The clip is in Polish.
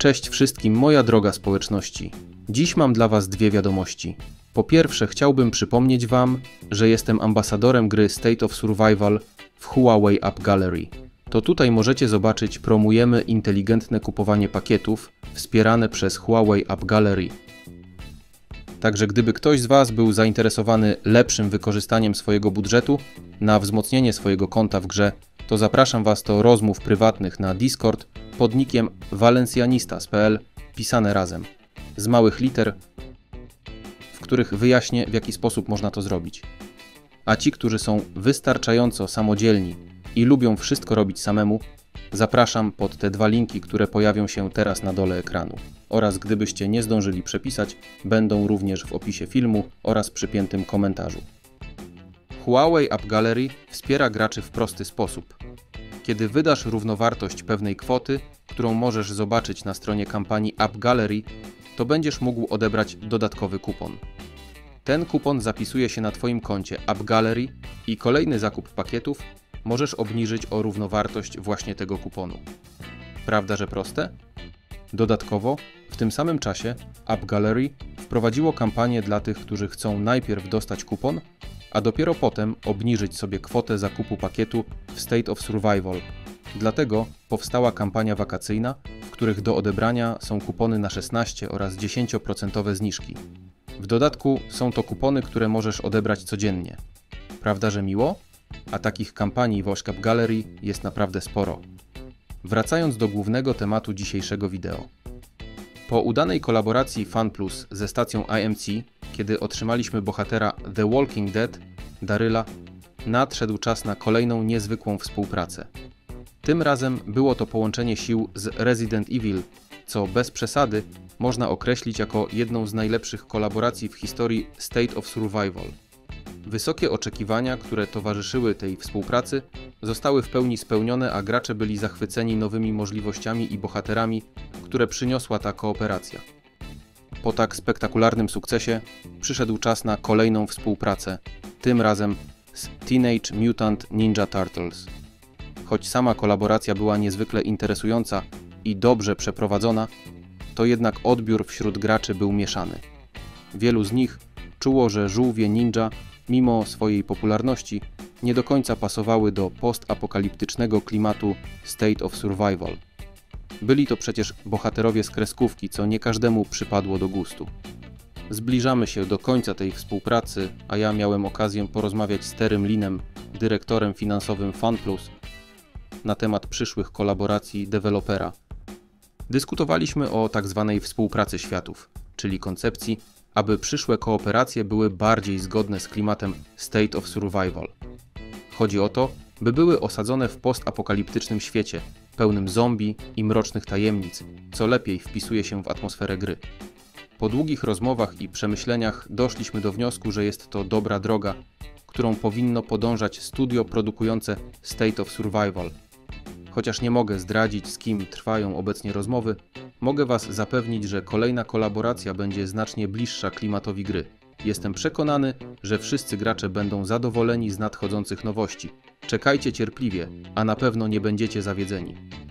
Cześć wszystkim, moja droga społeczności. Dziś mam dla Was dwie wiadomości. Po pierwsze, chciałbym przypomnieć Wam, że jestem ambasadorem gry State of Survival w Huawei App Gallery. To tutaj możecie zobaczyć, promujemy inteligentne kupowanie pakietów wspierane przez Huawei App Gallery. Także gdyby ktoś z Was był zainteresowany lepszym wykorzystaniem swojego budżetu na wzmocnienie swojego konta w grze, to zapraszam Was do rozmów prywatnych na Discord pod nickiem valencianistas.pl pisane razem, z małych liter, w których wyjaśnię, w jaki sposób można to zrobić. A ci, którzy są wystarczająco samodzielni i lubią wszystko robić samemu, zapraszam pod te dwa linki, które pojawią się teraz na dole ekranu. Oraz gdybyście nie zdążyli przepisać, będą również w opisie filmu oraz przypiętym komentarzu. Huawei App Gallery wspiera graczy w prosty sposób. Kiedy wydasz równowartość pewnej kwoty, którą możesz zobaczyć na stronie kampanii App Gallery, to będziesz mógł odebrać dodatkowy kupon. Ten kupon zapisuje się na Twoim koncie App Gallery i kolejny zakup pakietów możesz obniżyć o równowartość właśnie tego kuponu. Prawda, że proste? Dodatkowo, w tym samym czasie App Gallery wprowadziło kampanię dla tych, którzy chcą najpierw dostać kupon, a dopiero potem obniżyć sobie kwotę zakupu pakietu w State of Survival. Dlatego powstała kampania wakacyjna, w których do odebrania są kupony na 16 oraz 10% zniżki. W dodatku są to kupony, które możesz odebrać codziennie. Prawda, że miło? A takich kampanii w App Gallery jest naprawdę sporo. Wracając do głównego tematu dzisiejszego wideo. Po udanej kolaboracji FunPlus ze stacją IMC, kiedy otrzymaliśmy bohatera The Walking Dead, Daryla, nadszedł czas na kolejną niezwykłą współpracę. Tym razem było to połączenie sił z Resident Evil, co bez przesady można określić jako jedną z najlepszych kolaboracji w historii State of Survival. Wysokie oczekiwania, które towarzyszyły tej współpracy, zostały w pełni spełnione, a gracze byli zachwyceni nowymi możliwościami i bohaterami, które przyniosła ta kooperacja. Po tak spektakularnym sukcesie przyszedł czas na kolejną współpracę, tym razem z Teenage Mutant Ninja Turtles. Choć sama kolaboracja była niezwykle interesująca i dobrze przeprowadzona, to jednak odbiór wśród graczy był mieszany. Wielu z nich czuło, że żółwie ninja, mimo swojej popularności, nie do końca pasowały do postapokaliptycznego klimatu State of Survival. Byli to przecież bohaterowie z kreskówki, co nie każdemu przypadło do gustu. Zbliżamy się do końca tej współpracy, a ja miałem okazję porozmawiać z Terrym Linem, dyrektorem finansowym FunPlus, na temat przyszłych kolaboracji dewelopera. Dyskutowaliśmy o tzw. współpracy światów, czyli koncepcji, aby przyszłe kooperacje były bardziej zgodne z klimatem State of Survival. Chodzi o to, by były osadzone w postapokaliptycznym świecie, pełnym zombie i mrocznych tajemnic, co lepiej wpisuje się w atmosferę gry. Po długich rozmowach i przemyśleniach doszliśmy do wniosku, że jest to dobra droga, którą powinno podążać studio produkujące State of Survival. Chociaż nie mogę zdradzić, z kim trwają obecnie rozmowy, mogę Was zapewnić, że kolejna kolaboracja będzie znacznie bliższa klimatowi gry. Jestem przekonany, że wszyscy gracze będą zadowoleni z nadchodzących nowości. Czekajcie cierpliwie, a na pewno nie będziecie zawiedzeni.